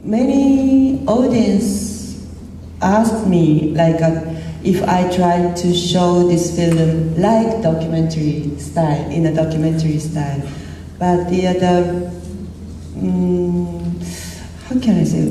many audience asked me like if I tried to show this film like documentary style, in a documentary style, but how can I say?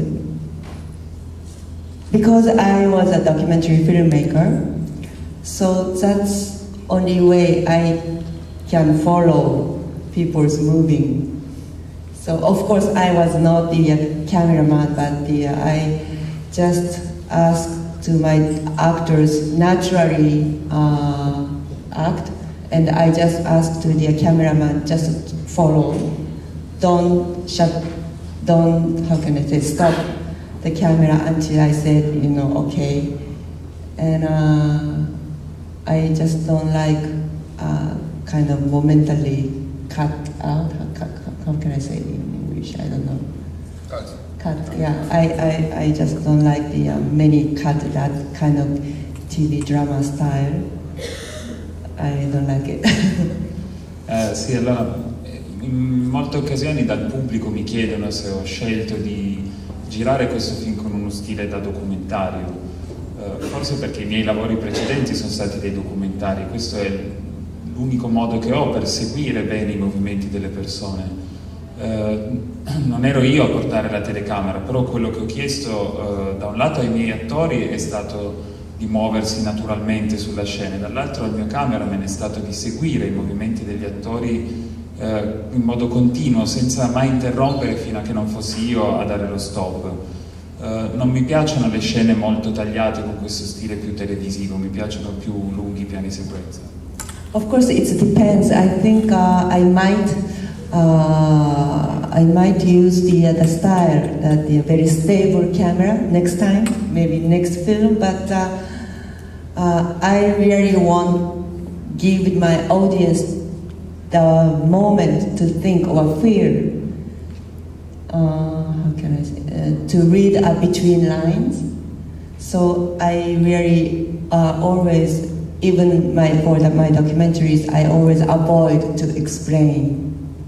Because I was a documentary filmmaker, so that's only way I can follow people's moving. So of course I was not the cameraman, but I just asked to my actors naturally act, and I just asked to the cameraman just follow. Don't how can I say, stop the camera until I said, you know, okay. And I just don't like kind of momentarily cut out. How can I say it in English? I don't know. Cut. Yeah. I just don't like the many cut, that kind of TV drama style. I don't like it. Sì, allora in molte occasioni dal pubblico mi chiedono se ho scelto di girare questo film con uno stile da documentario. Forse perché i miei lavori precedenti sono stati dei documentari. Questo è l'unico modo che ho per seguire bene i movimenti delle persone. Non ero io a portare la telecamera, però quello che ho chiesto da un lato ai miei attori è stato di muoversi naturalmente sulla scena, dall'altro al mio cameraman è stato di seguire i movimenti degli attori in modo continuo, senza mai interrompere fino a che non fossi io a dare lo stop. Non mi piacciono le scene molto tagliate con questo stile più televisivo, mi piacciono più lunghi piani sequenza. Of course it depends. I think I might use the style, the very stable camera next time, maybe next film, but I really want give my audience the moment to think or feel, how can I say, to read between lines. So I really always, even for my documentaries, I always avoid to explain.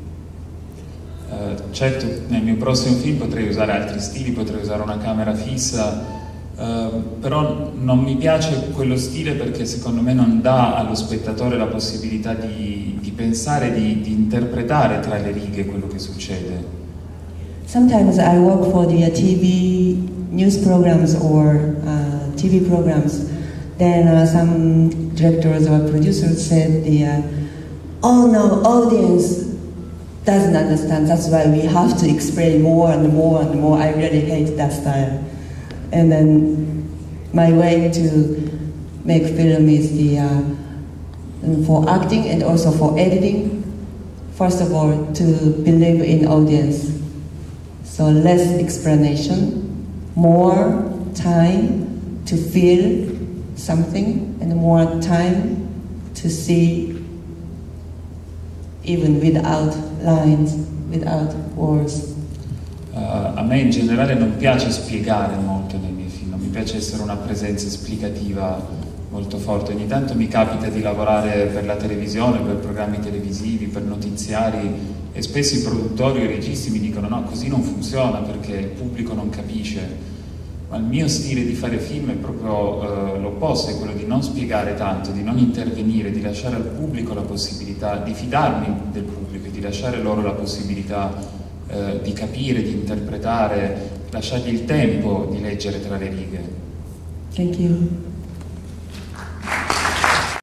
Certo, nel mio prossimo film potrei usare altri stili, potrei usare una camera fissa, però non mi piace quello stile perché secondo me non dà allo spettatore la possibilità di pensare, di interpretare tra le righe quello che succede. Sometimes I work for the TV news programs or TV programs. Then some directors or producers said oh no, audience doesn't understand, that's why we have to explain more and more and more. I really hate that style. And then my way to make film is for acting and also for editing. First of all, to believe in audience. So less explanation, more time to feel something, and more time to see even without lines, without words. A me in generale non piace spiegare molto nei miei film, non mi piace essere una presenza esplicativa molto forte. Ogni tanto mi capita di lavorare per la televisione, per programmi televisivi, per notiziari, e spesso i produttori o i registi mi dicono no, così non funziona perché il pubblico non capisce. Ma il mio stile di fare film è proprio l'opposto, è quello di non spiegare tanto, di non intervenire, di lasciare al pubblico la possibilità, di fidarmi del pubblico e di lasciare loro la possibilità di capire, di interpretare, lasciargli il tempo di leggere tra le righe. Thank you.